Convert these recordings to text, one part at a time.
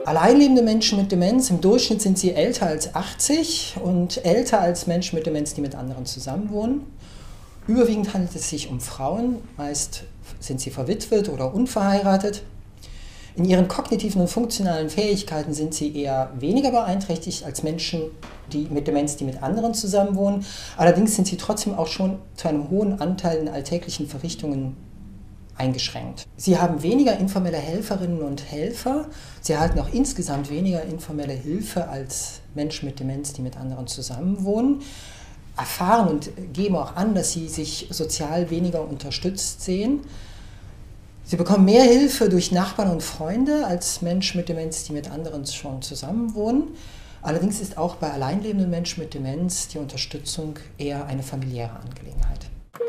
alleinlebende Menschen mit Demenz, im Durchschnitt sind sie älter als 80 und älter als Menschen mit Demenz, die mit anderen zusammenwohnen. Überwiegend handelt es sich um Frauen, meist sind sie verwitwet oder unverheiratet. In ihren kognitiven und funktionalen Fähigkeiten sind sie eher weniger beeinträchtigt als Menschen mit Demenz, die mit anderen zusammenwohnen. Allerdings sind sie trotzdem auch schon zu einem hohen Anteil in alltäglichen Verrichtungen eingeschränkt. Sie haben weniger informelle Helferinnen und Helfer. Sie erhalten auch insgesamt weniger informelle Hilfe als Menschen mit Demenz, die mit anderen zusammenwohnen. Erfahren und geben auch an, dass sie sich sozial weniger unterstützt sehen. Sie bekommen mehr Hilfe durch Nachbarn und Freunde als Menschen mit Demenz, die mit anderen schon zusammenwohnen. Allerdings ist auch bei alleinlebenden Menschen mit Demenz die Unterstützung eher eine familiäre Angelegenheit.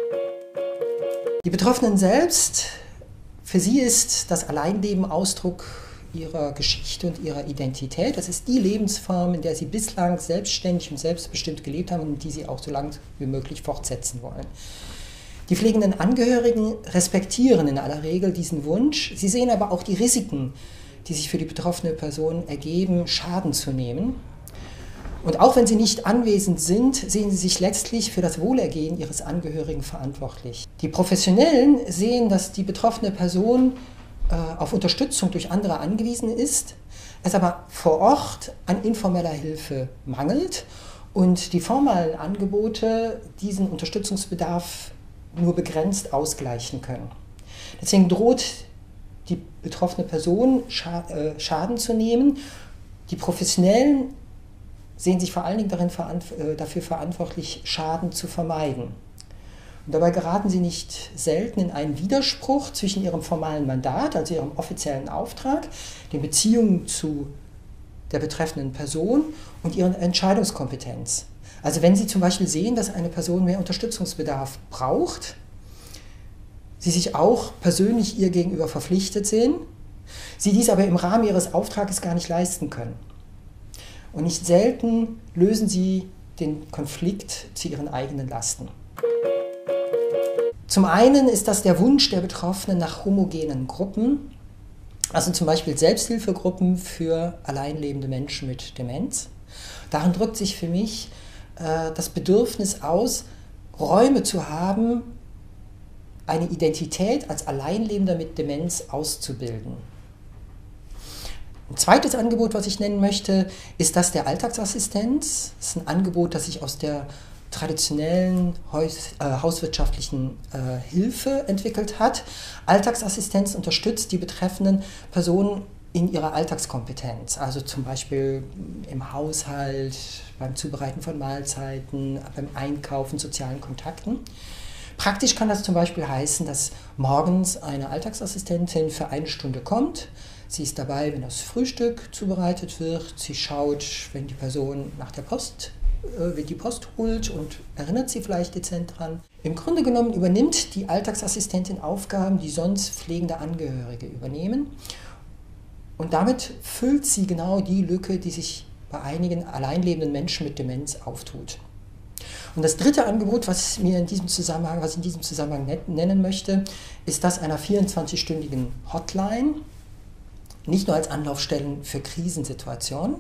Die Betroffenen selbst, für sie ist das Alleinleben Ausdruck ihrer Geschichte und ihrer Identität. Das ist die Lebensform, in der sie bislang selbstständig und selbstbestimmt gelebt haben und die sie auch so lange wie möglich fortsetzen wollen. Die pflegenden Angehörigen respektieren in aller Regel diesen Wunsch. Sie sehen aber auch die Risiken, die sich für die betroffene Person ergeben, Schaden zu nehmen. Und auch wenn sie nicht anwesend sind, sehen sie sich letztlich für das Wohlergehen ihres Angehörigen verantwortlich. Die Professionellen sehen, dass die betroffene Person auf Unterstützung durch andere angewiesen ist, es aber vor Ort an informeller Hilfe mangelt und die formalen Angebote diesen Unterstützungsbedarf nur begrenzt ausgleichen können. Deswegen droht die betroffene Person Schaden zu nehmen. Die Professionellen sehen sich vor allen Dingen dafür verantwortlich, Schaden zu vermeiden. Und dabei geraten sie nicht selten in einen Widerspruch zwischen ihrem formalen Mandat, also ihrem offiziellen Auftrag, den Beziehungen zu der betreffenden Person und ihrer Entscheidungskompetenz. Also wenn Sie zum Beispiel sehen, dass eine Person mehr Unterstützungsbedarf braucht, Sie sich auch persönlich ihr gegenüber verpflichtet sehen, Sie dies aber im Rahmen Ihres Auftrages gar nicht leisten können. Und nicht selten lösen Sie den Konflikt zu Ihren eigenen Lasten. Zum einen ist das der Wunsch der Betroffenen nach homogenen Gruppen, also zum Beispiel Selbsthilfegruppen für alleinlebende Menschen mit Demenz. Darin drückt sich für mich das Bedürfnis aus, Räume zu haben, eine Identität als Alleinlebender mit Demenz auszubilden. Ein zweites Angebot, was ich nennen möchte, ist das der Alltagsassistenz. Das ist ein Angebot, das sich aus der traditionellen hauswirtschaftlichen Hilfe entwickelt hat. Alltagsassistenz unterstützt die betreffenden Personen in ihrer Alltagskompetenz, also zum Beispiel im Haushalt, beim Zubereiten von Mahlzeiten, beim Einkaufen, sozialen Kontakten. Praktisch kann das zum Beispiel heißen, dass morgens eine Alltagsassistentin für 1 Stunde kommt. Sie ist dabei, wenn das Frühstück zubereitet wird. Sie schaut, wenn die Person nach der Post die Post holt und erinnert sie vielleicht dezent dran. Im Grunde genommen übernimmt die Alltagsassistentin Aufgaben, die sonst pflegende Angehörige übernehmen. Und damit füllt sie genau die Lücke, die sich bei einigen alleinlebenden Menschen mit Demenz auftut. Und das dritte Angebot, was ich in diesem Zusammenhang nennen möchte, ist das einer 24-stündigen Hotline, nicht nur als Anlaufstellen für Krisensituationen.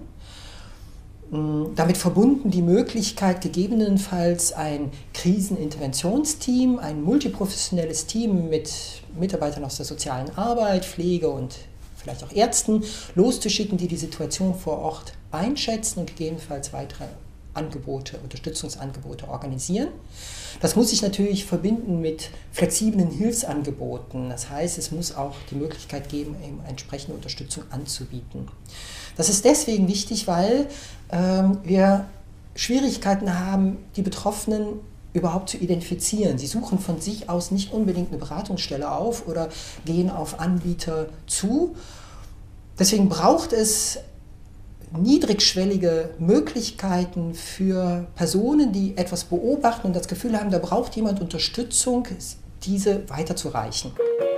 Damit verbunden die Möglichkeit, gegebenenfalls ein Kriseninterventionsteam, ein multiprofessionelles Team mit Mitarbeitern aus der sozialen Arbeit, Pflege und vielleicht auch Ärzten loszuschicken, die die Situation vor Ort einschätzen und gegebenenfalls weitere Unterstützungsangebote organisieren. Das muss sich natürlich verbinden mit flexiblen Hilfsangeboten. Das heißt, es muss auch die Möglichkeit geben, eben entsprechende Unterstützung anzubieten. Das ist deswegen wichtig, weil wir Schwierigkeiten haben, die Betroffenen überhaupt zu identifizieren. Sie suchen von sich aus nicht unbedingt eine Beratungsstelle auf oder gehen auf Anbieter zu. Deswegen braucht es niedrigschwellige Möglichkeiten für Personen, die etwas beobachten und das Gefühl haben, da braucht jemand Unterstützung, diese weiterzureichen.